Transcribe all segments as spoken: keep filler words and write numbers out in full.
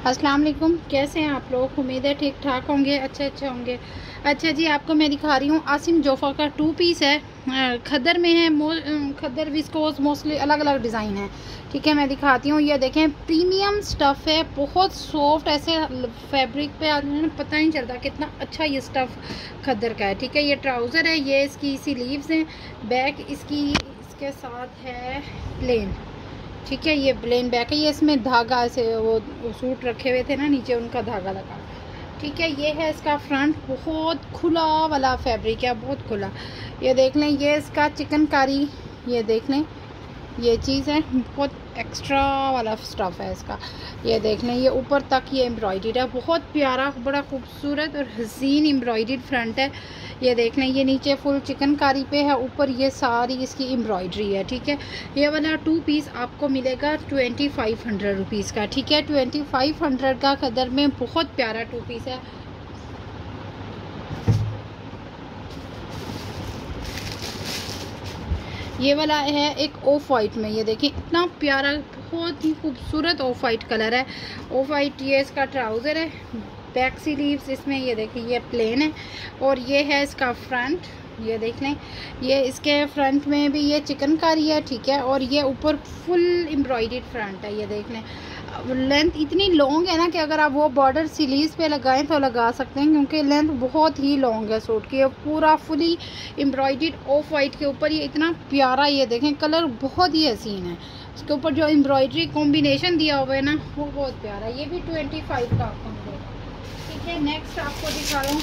अस्सलाम वालेकुम, कैसे हैं आप लोग। उम्मीद है ठीक ठाक होंगे, अच्छे अच्छे होंगे। अच्छा जी, आपको मैं दिखा रही हूँ आसिम जोफ़ा का टू पीस है, खद्दर में है, खद्दर विस्कोस मोस्टली अलग अलग डिज़ाइन है। ठीक है, मैं दिखाती हूँ। ये देखें, प्रीमियम स्टफ़ है, बहुत सॉफ्ट, ऐसे फैब्रिक पे आदमी ने पता नहीं चलता कितना अच्छा ये स्टफ़ खद्दर का है। ठीक है, ये ट्राउज़र है, ये इसकी स्लीव्स हैं, बैक इसकी इसके साथ है प्लेन। ठीक है, ये प्लेन बैक है। ये इसमें धागा से वो सूट रखे हुए थे ना नीचे, उनका धागा लगा। ठीक है, ये है इसका फ्रंट, बहुत खुला वाला फैब्रिक है, बहुत खुला। ये देख लें, ये इसका चिकनकारी, ये देख लें, ये चीज़ है, बहुत एक्स्ट्रा वाला स्टफ़ है इसका। ये देख लें, ये ऊपर तक ये एम्ब्रॉयडर्ड है, बहुत प्यारा, बड़ा खूबसूरत और हसीन एम्ब्रॉयडर्ड फ्रंट है। ये देख लें, ये नीचे फुल चिकनकारी पे है, ऊपर ये सारी इसकी एम्ब्रॉयडरी है। ठीक है, ये वाला टू पीस आपको मिलेगा ट्वेंटी फाइव हंड्रेड रुपीज़ का। ठीक है, ट्वेंटी फाइव हंड्रेड का खद्दर में बहुत प्यारा टू पीस है। ये वाला है एक ऑफ वाइट में, ये देखिए इतना प्यारा, बहुत ही खूबसूरत ऑफ वाइट कलर है। ऑफ वाइट, ये इसका ट्राउज़र है, बैक स्लीव्स इसमें ये देखिए ये प्लेन है, और ये है इसका फ्रंट। ये देख लें, ये इसके फ्रंट में भी ये चिकनकारी है। ठीक है, और ये ऊपर फुल एम्ब्रॉयडर्ड फ्रंट है। ये देख लें, लेंथ इतनी लॉन्ग है ना कि अगर आप वो बॉर्डर स्लीव्स पे लगाएं तो लगा सकते हैं, क्योंकि लेंथ बहुत ही लॉन्ग है सूट की। पूरा फुली एम्ब्रॉयडर्ड ऑफ वाइट के ऊपर ये इतना प्यारा, ये देखें कलर बहुत ही हसीन है। इसके ऊपर जो एम्ब्रॉयडरी कॉम्बिनेशन दिया हुआ है ना, वो बहुत प्यारा है। ये भी ट्वेंटी फाइव का आपको मिलेगा। ठीक है, नेक्स्ट आपको दिखा रहा हूँ,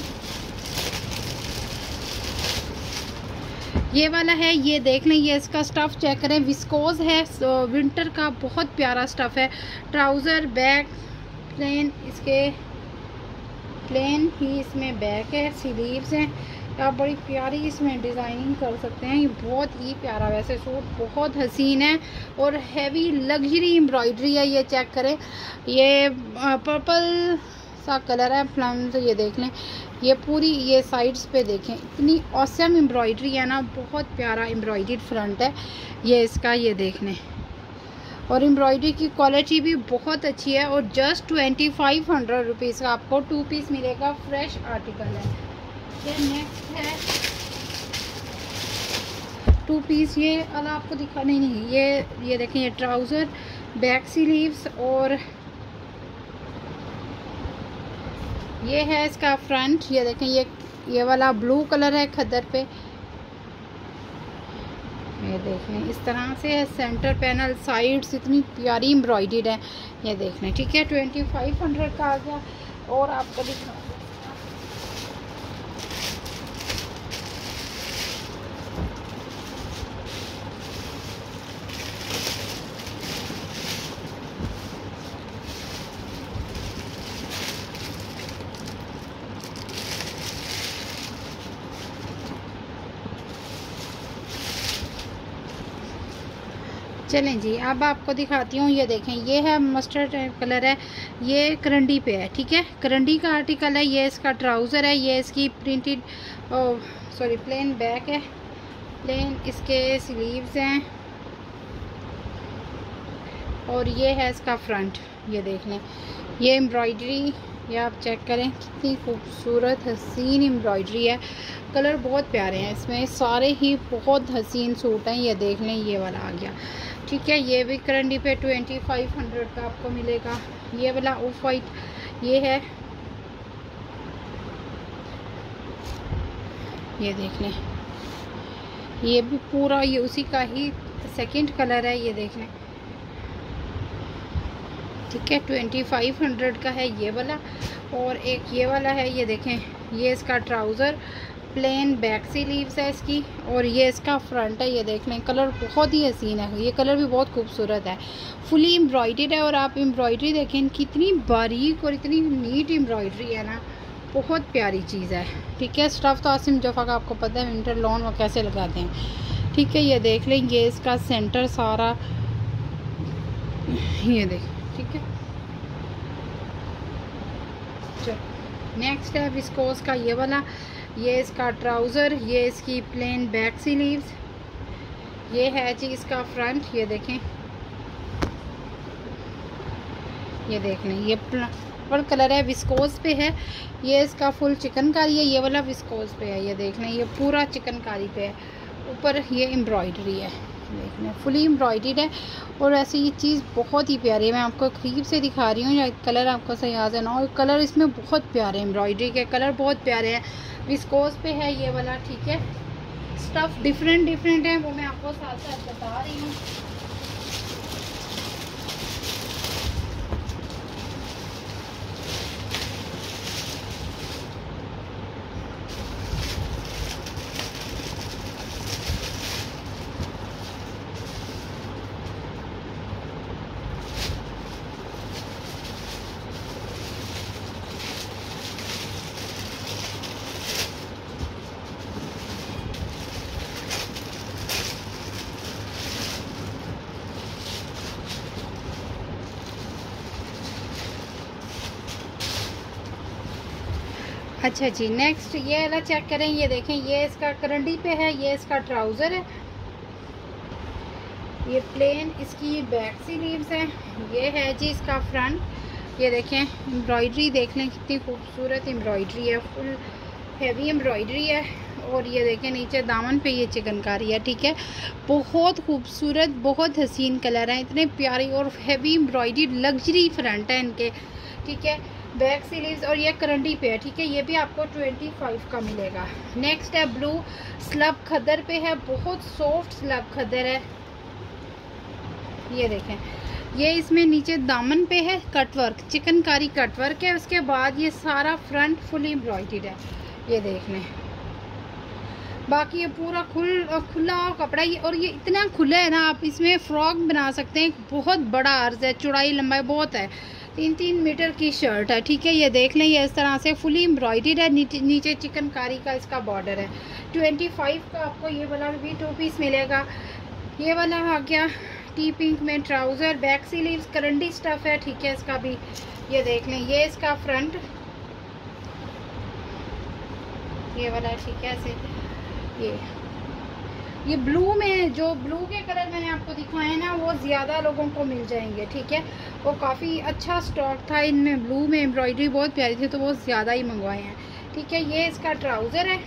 ये वाला है। ये देख लें, ये इसका स्टफ़ चेक करें, विस्कोस है, विंटर का बहुत प्यारा स्टफ़ है। ट्राउज़र बैक प्लेन, इसके प्लेन ही इसमें बैक है, स्लीव्स हैं। आप बड़ी प्यारी इसमें डिज़ाइनिंग कर सकते हैं, ये बहुत ही प्यारा। वैसे सूट बहुत हसीन है और हैवी लग्जरी एम्ब्रॉयडरी है। ये चेक करें, ये पर्पल सा कलर है, फ्लम्स। ये देख लें, ये पूरी ये साइड्स पे देखें, इतनी ऑसम एम्ब्रॉयडरी है ना, बहुत प्यारा एम्ब्रॉयडर्ड फ्रंट है ये इसका। ये देख लें, और एम्ब्रॉयडरी की क्वालिटी भी बहुत अच्छी है। और just twenty five hundred rupees का आपको टू पीस मिलेगा, फ्रेश आर्टिकल है। ये नेक्स्ट है टू पीस, ये वाला आपको दिखा नहीं नहीं ये ये देखें, ये ट्राउज़र, बैक स्लीव्स, और ये है इसका फ्रंट। ये देखें, ये ये वाला ब्लू कलर है खद्दर पे। ये देख लें, इस तरह से है, सेंटर पैनल, साइड्स इतनी प्यारी एम्ब्रॉयडर्ड है। ये देख लें। ठीक है, ट्वेंटी फाइव हंड्रेड का आ गया। और आपको दिखा, चलें जी, अब आपको दिखाती हूँ। ये देखें, ये है मस्टर्ड कलर है, ये करंडी पे है। ठीक है, करंडी का आर्टिकल है। ये इसका ट्राउज़र है, ये इसकी प्रिंटेड सॉरी प्लेन बैक है, प्लेन इसके स्लीव्स हैं, और ये है इसका फ्रंट। ये देख लें, ये एम्ब्रॉयडरी, ये आप चेक करें, कितनी खूबसूरत हसीन एम्ब्रॉयडरी है। कलर बहुत प्यारे हैं इसमें, सारे ही बहुत हसीन सूट हैं। ये देख लें, ये वाला आ गया। ठीक है, ये भी करंडी पे ट्वेंटी फाइव हंड्रेड का आपको मिलेगा। ये वाला ऑफ वाइट, ये है, ये देख लें, ये भी पूरा ये उसी का ही सेकंड कलर है। ये देख लें। ठीक है, ट्वेंटी फाइव हंड्रेड का है ये वाला। और एक ये वाला है, ये देखें, ये इसका ट्राउज़र, प्लेन बैक स्लीव्स है इसकी, और ये इसका फ्रंट है। ये देख लें, कलर बहुत ही हसीन है, ये कलर भी बहुत खूबसूरत है, फुली एम्ब्रॉयडर्ड है। और आप एम्ब्रॉयडरी देखें, कितनी बारीक और इतनी नीट एम्ब्रॉयडरी है ना, बहुत प्यारी चीज़ है। ठीक है, स्टफ़ तो आसिम जोफ़ा का आपको पता है, विंटर लॉन वो कैसे लगाते हैं। ठीक है, ये देख लें, ये इसका सेंटर सारा, ये देख। ठीक है, चलो नेक्स्ट है विस्कोस का ये वाला। ये इसका ट्राउज़र, ये इसकी प्लेन बैक स्लीव्स, ये है जी इसका फ्रंट। ये देखें, ये देख लें, ये पर्पल कलर है, विस्कोस पे है। ये इसका फुल चिकनकारी है, ये वाला विस्कोस पे है। ये देख लें, ये पूरा चिकनकारी पे है। ऊपर ये एम्ब्रॉयडरी है, देख लें फुली एम्ब्रॉयडर्ड है। और ऐसे ये चीज़ बहुत ही प्यारी है, मैं आपको करीब से दिखा रही हूँ, या कलर आपको सही आ जाना। और कलर इसमें बहुत प्यारे, एम्ब्रॉयडरी के कलर बहुत प्यारे हैं। विस्कोस पे है ये वाला, ठीक है। स्टफ़ डिफरेंट डिफरेंट है, वो मैं आपको साथ साथ बता रही हूँ। अच्छा जी, नेक्स्ट ये वाला चेक करें। ये देखें, ये इसका करंडी पे है, ये इसका ट्राउज़र है। ये प्लेन इसकी बैक स्लीव्स है। ये है जी इसका फ्रंट। ये देखें एम्ब्रॉयडरी, देख लें कितनी खूबसूरत एम्ब्रॉयडरी है, फुल हैवी एम्ब्रॉयडरी है। और ये देखें नीचे दामन पे ये चिकनकारी है, ठीक है। बहुत खूबसूरत, बहुत हसीन कलर है, इतने प्यारी और हैवी एम्ब्रॉयडरी, लग्जरी फ्रंट है इनके, ठीक है। बैक स्लीव्स और ये करंडी पे है, ठीक है। ये भी आपको पच्चीस का मिलेगा। नेक्स्ट है ब्लू, स्लब खद्दर पे है, बहुत सॉफ्ट स्लब खद्दर है। ये देखें, ये इसमें नीचे दामन पे है कटवर्क, चिकनकारी कटवर्क है। उसके बाद ये सारा फ्रंट फुली एम्ब्रॉयडर्ड है, ये देख लें। बाकी ये पूरा खुल खुला कपड़ा है, और ये इतना खुला है ना, आप इसमें फ्रॉक बना सकते हैं। बहुत बड़ा अर्ज है, चौड़ाई लंबाई बहुत है, तीन तीन मीटर की शर्ट है, ठीक है। ये देख लें, ये इस तरह से फुली एम्ब्रॉयडर्ड है। नीचे नीचे चिकनकारी का इसका बॉर्डर है। पच्चीस का आपको ये वाला भी टू पीस मिलेगा। ये वाला आ गया टी पिंक में ट्राउज़र, बैक स्लीव्स, करंडी स्टफ़ है, ठीक है। इसका भी ये देख लें, ये इसका फ्रंट ये वाला, ठीक है। ऐसे ये ये ब्लू में, जो ब्लू के कलर मैंने आपको दिखाए हैं ना, वो ज़्यादा लोगों को मिल जाएंगे, ठीक है। वो काफ़ी अच्छा स्टॉक था इनमें, ब्लू में एम्ब्रॉयडरी बहुत प्यारी थी, तो वो ज़्यादा ही मंगवाए हैं, ठीक है। ये इसका ट्राउज़र है,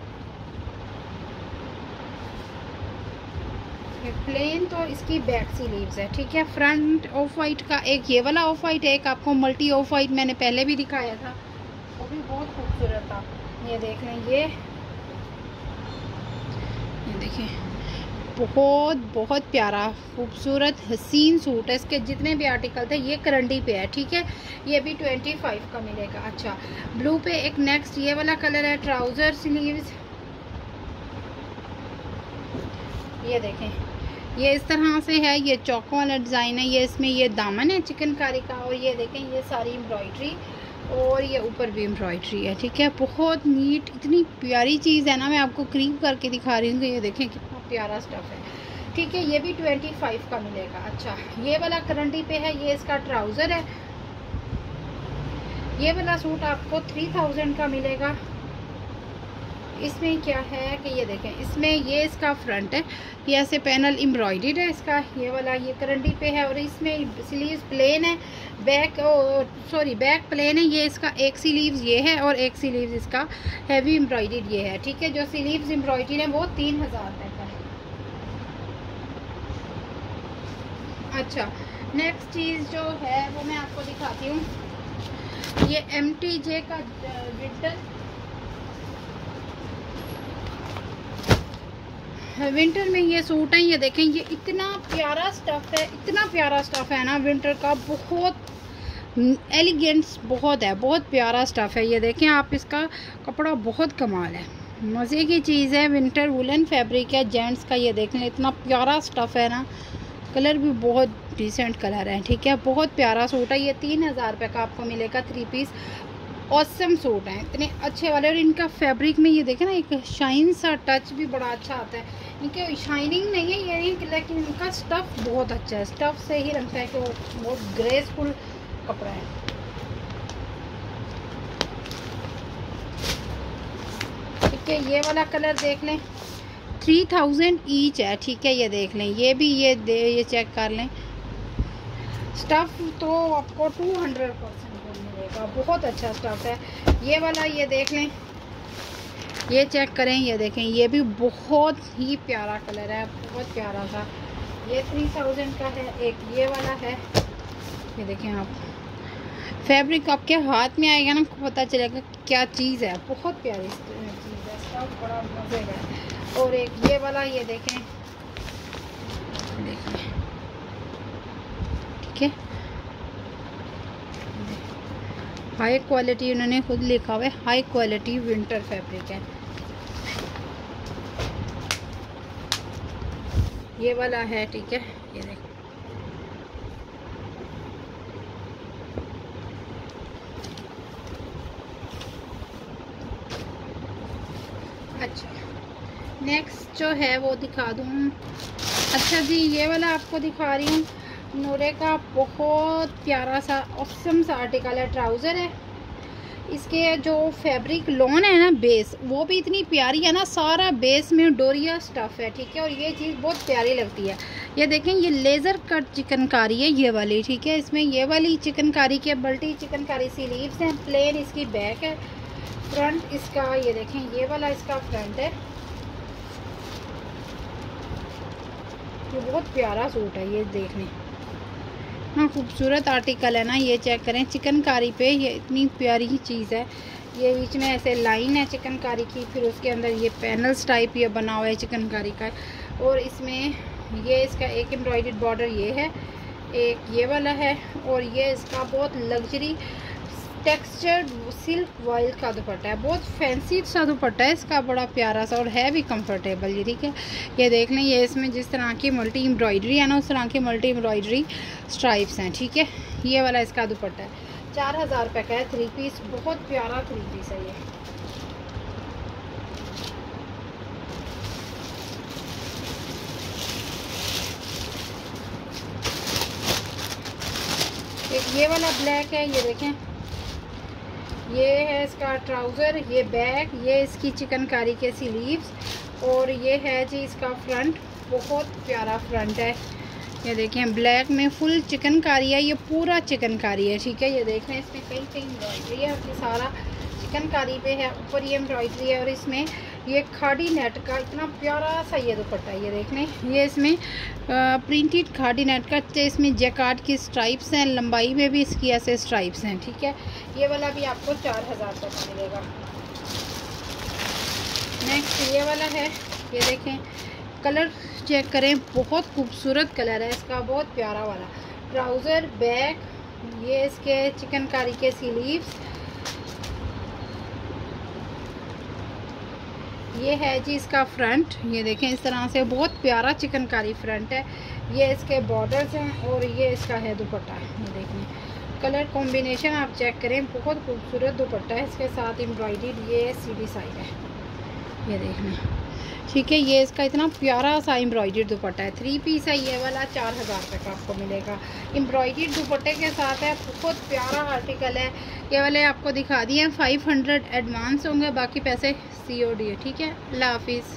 ये प्लेन, तो इसकी बैक स्लीव्स है, ठीक है। फ्रंट ऑफ वाइट का, एक ये वाला ऑफ वाइट है, एक आपको मल्टी ऑफ वाइट मैंने पहले भी दिखाया था, वो भी बहुत खूबसूरत था। ये देख लें, ये ये देखिए, बहुत बहुत प्यारा खूबसूरत हसीन सूट है। इसके जितने भी आर्टिकल थे, ये करंडी पे है, ठीक है। ये भी पच्चीस का मिलेगा। अच्छा, ब्लू पे एक नेक्स्ट ये वाला कलर है, ट्राउज़र स्लीव्स। ये देखें, ये इस तरह से है, ये चौकों वाला डिज़ाइन है। ये इसमें ये दामन है चिकनकारी का, और ये देखें ये सारी एम्ब्रॉयडरी, और ये ऊपर भी एम्ब्रॉयडरी है, ठीक है। बहुत नीट, इतनी प्यारी चीज़ है ना, मैं आपको करीब करके दिखा रही हूँ। ये देखें कितना प्यारा स्टफ़ है, ठीक है। ये भी पच्चीस का मिलेगा। अच्छा, ये वाला करंडी पे है, ये इसका ट्राउज़र है। ये वाला सूट आपको तीन हज़ार का मिलेगा। इसमें क्या है कि ये देखें, इसमें ये इसका फ्रंट है, ये ऐसे पैनल एम्ब्रॉयडर्ड है इसका। ये वाला ये करंडी पे है, और इसमें स्लीव्स प्लेन है, बैक सॉरी बैक प्लेन है। ये इसका एक स्लीव्स ये है, और एक स्लीव्स इसका हैवी एम्ब्रॉयडर्ड ये है, ठीक है। जो स्लीव्स एम्ब्रॉयडर्ड है वो तीन हज़ार रुपये का है। अच्छा, नेक्स्ट चीज़ जो है वो मैं आपको दिखाती हूँ। ये एम टी जे का विंटर विंटर में ये सूट है। ये देखें, ये इतना प्यारा स्टफ़ है, इतना प्यारा स्टफ़ है ना विंटर का, बहुत एलिगेंट्स बहुत है, बहुत प्यारा स्टफ़ है। ये देखें आप, इसका कपड़ा बहुत कमाल है, मज़े की चीज़ है। विंटर वुलन फैब्रिक है जेंट्स का। ये देख लें, इतना प्यारा स्टफ़ है ना, कलर भी बहुत डिसेंट कलर है, ठीक है। बहुत प्यारा सूट है। ये तीन हज़ार रुपये का आपको मिलेगा, थ्री पीस ऑसम सूट हैं, इतने अच्छे वाले। और इनका फैब्रिक में ये देखें ना, एक शाइन सा टच भी बड़ा अच्छा आता है। इनके शाइनिंग नहीं है ये, लेकिन इनका स्टफ़ बहुत अच्छा है। स्टफ़ से ही लगता है कि वो बहुत ग्रेसफुल कपड़ा है। ठीक है, ये वाला कलर देख लें, थ्री थाउजेंड ईच है, ठीक है। ये देख लें, ये भी ये दे ये चेक कर लें। स्टफ़ तो आपको टू हंड्रेड परसेंट मिलेगा, बहुत अच्छा स्टफ़ है। ये वाला ये देख लें, ये चेक करें, ये देखें, ये भी बहुत ही प्यारा कलर है, बहुत प्यारा सा। ये थ्री थाउजेंड का है। एक ये वाला है, ये देखें आप, फैब्रिक आपके हाथ में आएगा ना, पता चलेगा क्या चीज़ है, बहुत प्यारी चीज़ है, स्टफ बड़ा मजे का है। और एक ये वाला ये देखें, देखें ठीक है, हाई क्वालिटी, उन्होंने खुद लिखा हुआ है हाई क्वालिटी विंटर फैब्रिक है। ये वाला है ठीक है, ये देखें, अच्छा नेक्स्ट जो है वो दिखा दूँ। अच्छा जी, ये वाला आपको दिखा रही हूँ, नूरे का बहुत प्यारा सा ऑसम सा आर्टिकल है, ट्राउज़र है। इसके जो फैब्रिक लॉन है ना, बेस वो भी इतनी प्यारी है ना, सारा बेस में डोरिया स्टफ़ है ठीक है। और ये चीज़ बहुत प्यारी लगती है। ये देखें, ये लेज़र कट चिकनकारी है ये वाली ठीक है। इसमें ये वाली चिकनकारी के मल्टी चिकनकारी स्लीव्स हैं, प्लेन इसकी बैक है, फ्रंट इसका ये देखें, ये वाला इसका फ्रंट है। ये बहुत प्यारा सूट है, ये देख लें, हाँ खूबसूरत आर्टिकल है ना। ये चेक करें, चिकनकारी पे ये इतनी प्यारी चीज़ है। ये बीच में ऐसे लाइन है चिकनकारी की, फिर उसके अंदर ये पैनल्स टाइप ये बना हुआ है चिकनकारी का। और इसमें ये इसका एक एम्ब्रॉयडर्ड बॉर्डर ये है, एक ये वाला है, और ये इसका बहुत लग्जरी टेक्सचर्ड सिल्क वॉइल का दुपट्टा है, बहुत फैंसी सा दुपट्टा है इसका, बड़ा प्यारा सा, और है भी कंफर्टेबल ये ठीक है। ये देख लें, ये इसमें जिस तरह की मल्टी एम्ब्रॉयडरी है ना, उस तरह की मल्टी एम्ब्रॉयडरी स्ट्राइप्स हैं ठीक है। ये वाला इसका दुपट्टा है, चार हज़ार रुपये का है, थ्री पीस, बहुत प्यारा थ्री पीस है ये। एक ये वाला ब्लैक है, ये देखें, ये है इसका ट्राउज़र, ये बैक, ये इसकी चिकनकारी के स्लीव्स, और ये है जी इसका फ्रंट, बहुत प्यारा फ्रंट है। ये देखें, ब्लैक में फुल चिकनकारी है, ये पूरा चिकनकारी है ठीक है। ये देख रहे हैं, इसमें कई कई एम्ब्रॉयडरी है, ये सारा चिकनकारी पे है, ऊपर ये एम्ब्रॉयडरी है, और इसमें ये खाड़ी नेट का इतना प्यारा सा ये दुपट्टा है। ये देख लें, ये इसमें प्रिंटेड खाड़ी नेट का, इसमें जैकार्ड की स्ट्राइप्स हैं, लंबाई में भी इसकी ऐसे स्ट्राइप्स हैं ठीक है। ये वाला भी आपको चार हज़ार रुपये का मिलेगा। नेक्स्ट ये वाला है, ये देखें, कलर चेक करें, बहुत खूबसूरत कलर है इसका, बहुत प्यारा वाला ट्राउज़र, बैक, ये इसके चिकनकारी के स्लीव्स, ये है जी इसका फ्रंट, ये देखें इस तरह से बहुत प्यारा चिकनकारी फ्रंट है। ये इसके बॉर्डर्स हैं, और ये इसका है दुपट्टा, ये देखें कलर कॉम्बिनेशन आप चेक करें, बहुत खूबसूरत दुपट्टा है, इसके साथ एम्ब्रॉयडरी ये सीधी साइड है, ये देख लें ठीक है। ये इसका इतना प्यारा सा एम्ब्रॉयडर्ड दुपट्टा है, थ्री पीस है ये वाला, चार हज़ार रुपये का आपको मिलेगा, एम्ब्रॉयडर्ड दुपट्टे के साथ है, बहुत प्यारा आर्टिकल है। ये वाले आपको दिखा दिए हैं, फाइव हंड्रेड एडवांस होंगे, बाकी पैसे सी ओ डी है ठीक है। अल्लाह हाफिज़।